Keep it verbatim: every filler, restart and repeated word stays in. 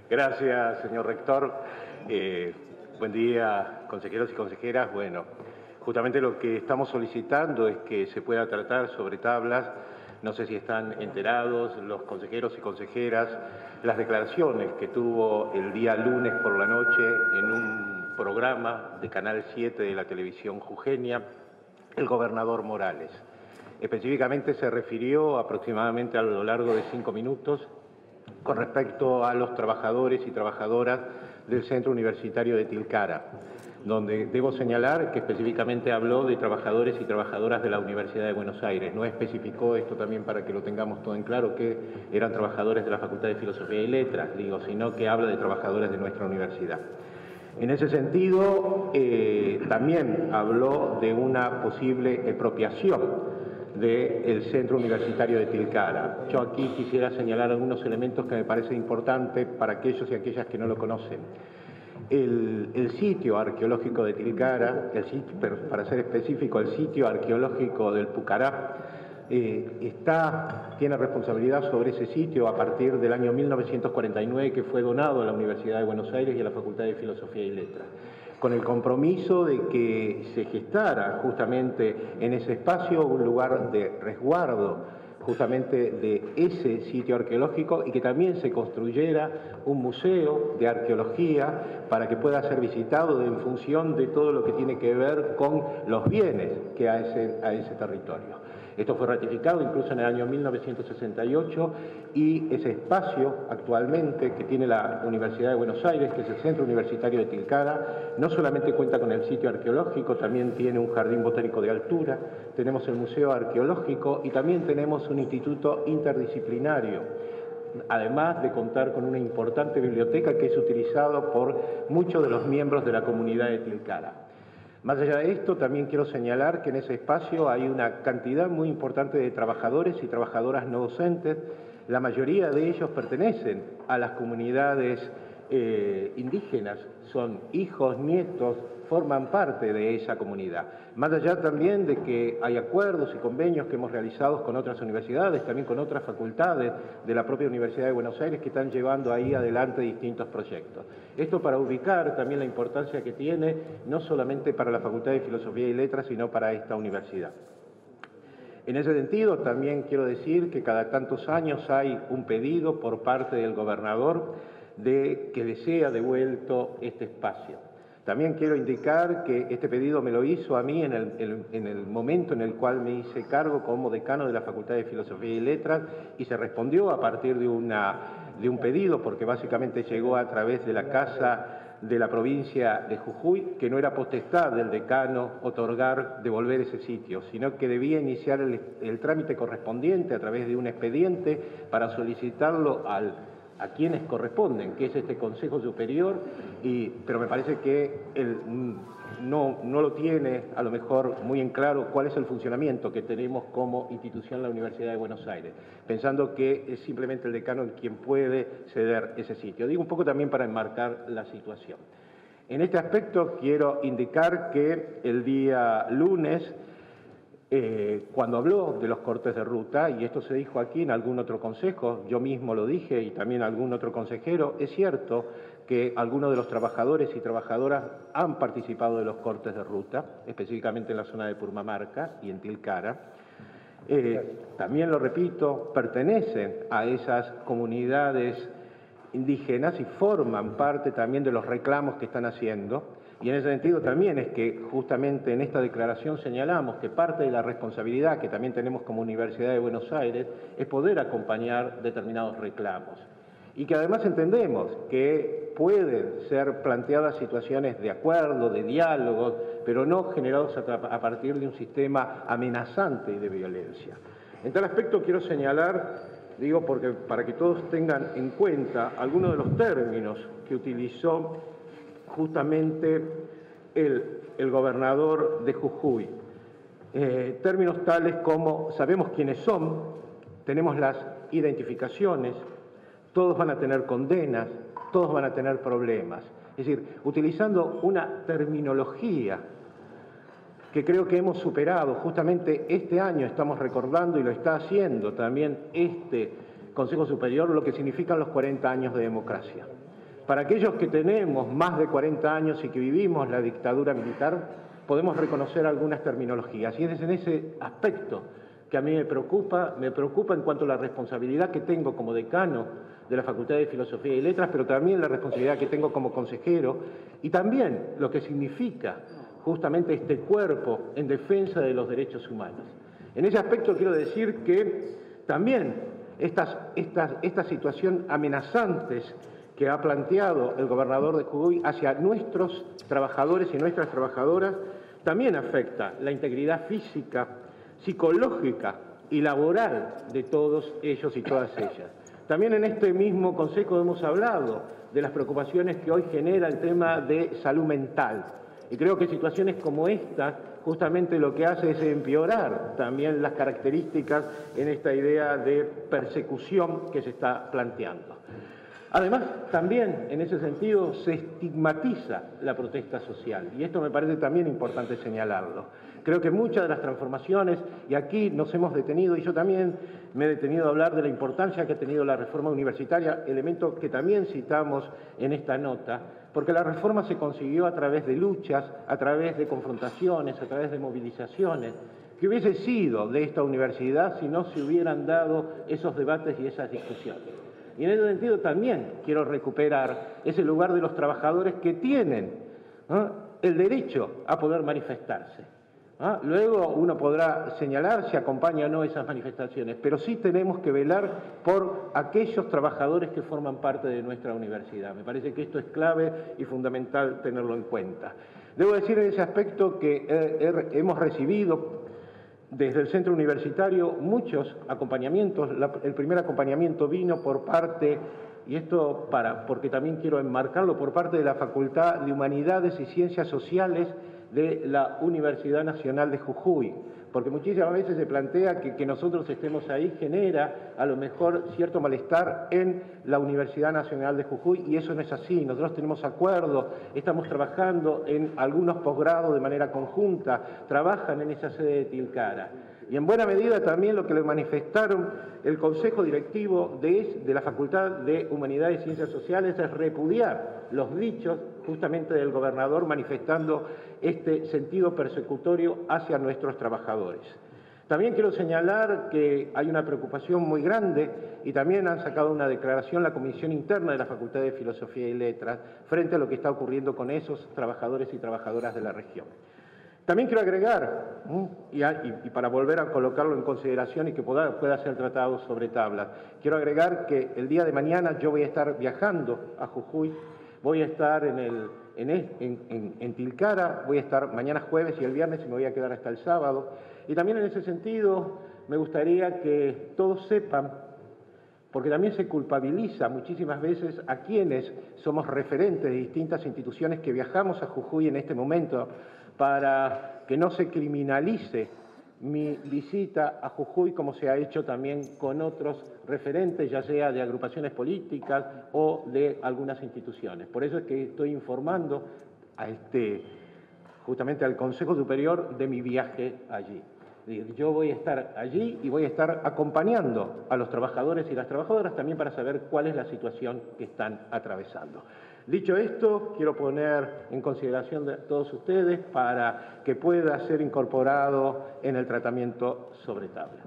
Gracias, señor rector. Eh, buen día, consejeros y consejeras. Bueno, justamente lo que estamos solicitando es que se pueda tratar sobre tablas. No sé si están enterados los consejeros y consejeras las declaraciones que tuvo el día lunes por la noche en un programa de Canal siete de la televisión jujeña el gobernador Morales. Específicamente se refirió aproximadamente a lo largo de cinco minutos con respecto a los trabajadores y trabajadoras del Centro Universitario de Tilcara, donde debo señalar que específicamente habló de trabajadores y trabajadoras de la Universidad de Buenos Aires. No especificó esto también para que lo tengamos todo en claro, que eran trabajadores de la Facultad de Filosofía y Letras, digo, sino que habla de trabajadores de nuestra universidad. En ese sentido, eh, también habló de una posible expropiación del Centro Universitario de Tilcara. Yo aquí quisiera señalar algunos elementos que me parecen importantes para aquellos y aquellas que no lo conocen. El, el sitio arqueológico de Tilcara, el sitio, para ser específico, el sitio arqueológico del Pucará, eh, está, tiene responsabilidad sobre ese sitio a partir del año mil novecientos cuarenta y nueve, que fue donado a la Universidad de Buenos Aires y a la Facultad de Filosofía y Letras, con el compromiso de que se gestara justamente en ese espacio un lugar de resguardo justamente de ese sitio arqueológico y que también se construyera un museo de arqueología para que pueda ser visitado en función de todo lo que tiene que ver con los bienes que a ese, a ese territorio. Esto fue ratificado incluso en el año mil novecientos sesenta y ocho y ese espacio actualmente que tiene la Universidad de Buenos Aires, que es el Centro Universitario de Tilcara, no solamente cuenta con el sitio arqueológico, también tiene un jardín botánico de altura, tenemos el Museo Arqueológico y también tenemos un instituto interdisciplinario, además de contar con una importante biblioteca que es utilizado por muchos de los miembros de la comunidad de Tilcara. Más allá de esto, también quiero señalar que en ese espacio hay una cantidad muy importante de trabajadores y trabajadoras no docentes. La mayoría de ellos pertenecen a las comunidades eh, indígenas, son hijos, nietos, forman parte de esa comunidad. Más allá también de que hay acuerdos y convenios que hemos realizado con otras universidades, también con otras facultades de la propia Universidad de Buenos Aires que están llevando ahí adelante distintos proyectos. Esto para ubicar también la importancia que tiene, no solamente para la Facultad de Filosofía y Letras, sino para esta universidad. En ese sentido, también quiero decir que cada tantos años hay un pedido por parte del gobernador de que le sea devuelto este espacio. También quiero indicar que este pedido me lo hizo a mí en el, el, en el momento en el cual me hice cargo como decano de la Facultad de Filosofía y Letras y se respondió a partir de, una, de un pedido, porque básicamente llegó a través de la Casa de la provincia de Jujuy, que no era potestad del decano otorgar, devolver ese sitio, sino que debía iniciar el, el trámite correspondiente a través de un expediente para solicitarlo al a quienes corresponden, que es este Consejo Superior, y, pero me parece que él no, no lo tiene a lo mejor muy en claro cuál es el funcionamiento que tenemos como institución en la Universidad de Buenos Aires, pensando que es simplemente el decano el quien puede ceder ese sitio. Digo un poco también para enmarcar la situación. En este aspecto quiero indicar que el día lunes, Eh, cuando habló de los cortes de ruta, y esto se dijo aquí en algún otro consejo, yo mismo lo dije y también algún otro consejero, es cierto que algunos de los trabajadores y trabajadoras han participado de los cortes de ruta, específicamente en la zona de Purmamarca y en Tilcara. Eh, también lo repito, pertenecen a esas comunidades indígenas y forman parte también de los reclamos que están haciendo. Y en ese sentido también es que justamente en esta declaración señalamos que parte de la responsabilidad que también tenemos como Universidad de Buenos Aires es poder acompañar determinados reclamos. Y que además entendemos que pueden ser planteadas situaciones de acuerdo, de diálogo, pero no generados a partir de un sistema amenazante y de violencia. En tal aspecto quiero señalar, digo porque para que todos tengan en cuenta algunos de los términos que utilizó justamente el, el gobernador de Jujuy. Eh, términos tales como sabemos quiénes son, tenemos las identificaciones, todos van a tener condenas, todos van a tener problemas. Es decir, utilizando una terminología que creo que hemos superado, justamente este año estamos recordando y lo está haciendo también este Consejo Superior lo que significan los cuarenta años de democracia. Para aquellos que tenemos más de cuarenta años y que vivimos la dictadura militar, podemos reconocer algunas terminologías. Y es en ese aspecto que a mí me preocupa, me preocupa en cuanto a la responsabilidad que tengo como decano de la Facultad de Filosofía y Letras, pero también la responsabilidad que tengo como consejero, y también lo que significa justamente este cuerpo en defensa de los derechos humanos. En ese aspecto quiero decir que también estas, estas, esta situación amenazantes que ha planteado el gobernador de Jujuy hacia nuestros trabajadores y nuestras trabajadoras también afecta la integridad física, psicológica y laboral de todos ellos y todas ellas. También en este mismo consejo hemos hablado de las preocupaciones que hoy genera el tema de salud mental. Y creo que situaciones como esta justamente lo que hace es empeorar también las características en esta idea de persecución que se está planteando. Además, también en ese sentido se estigmatiza la protesta social, y esto me parece también importante señalarlo. Creo que muchas de las transformaciones, y aquí nos hemos detenido, y yo también me he detenido a hablar de la importancia que ha tenido la reforma universitaria, elemento que también citamos en esta nota, porque la reforma se consiguió a través de luchas, a través de confrontaciones, a través de movilizaciones. ¿Qué hubiese sido de esta universidad si no se hubieran dado esos debates y esas discusiones? Y en ese sentido también quiero recuperar ese lugar de los trabajadores que tienen, ¿no?, el derecho a poder manifestarse. ¿Ah? Luego uno podrá señalar si acompaña o no esas manifestaciones, pero sí tenemos que velar por aquellos trabajadores que forman parte de nuestra universidad. Me parece que esto es clave y fundamental tenerlo en cuenta. Debo decir en ese aspecto que eh, hemos recibido desde el centro universitario muchos acompañamientos. La, el primer acompañamiento vino por parte, y esto para, porque también quiero enmarcarlo, por parte de la Facultad de Humanidades y Ciencias Sociales de la Universidad Nacional de Jujuy, porque muchísimas veces se plantea que, que nosotros estemos ahí genera a lo mejor cierto malestar en la Universidad Nacional de Jujuy, y eso no es así. Nosotros tenemos acuerdo, estamos trabajando en algunos posgrados de manera conjunta, trabajan en esa sede de Tilcara. Y en buena medida también lo que le manifestaron el Consejo Directivo de, de la Facultad de Humanidades y Ciencias Sociales es repudiar los dichos justamente del gobernador manifestando este sentido persecutorio hacia nuestros trabajadores. También quiero señalar que hay una preocupación muy grande, y también han sacado una declaración la Comisión Interna de la Facultad de Filosofía y Letras frente a lo que está ocurriendo con esos trabajadores y trabajadoras de la región. También quiero agregar, y, y para volver a colocarlo en consideración y que pueda, pueda ser tratado sobre tablas, quiero agregar que el día de mañana yo voy a estar viajando a Jujuy, voy a estar en, el, en, en, en, en Tilcara, voy a estar mañana jueves y el viernes y me voy a quedar hasta el sábado. Y también en ese sentido me gustaría que todos sepan, porque también se culpabiliza muchísimas veces a quienes somos referentes de distintas instituciones que viajamos a Jujuy en este momento, para que no se criminalice mi visita a Jujuy como se ha hecho también con otros referentes, ya sea de agrupaciones políticas o de algunas instituciones. Por eso es que estoy informando a este, justamente al Consejo Superior de mi viaje allí. Yo voy a estar allí y voy a estar acompañando a los trabajadores y las trabajadoras también para saber cuál es la situación que están atravesando. Dicho esto, quiero poner en consideración de todos ustedes para que pueda ser incorporado en el tratamiento sobre tabla.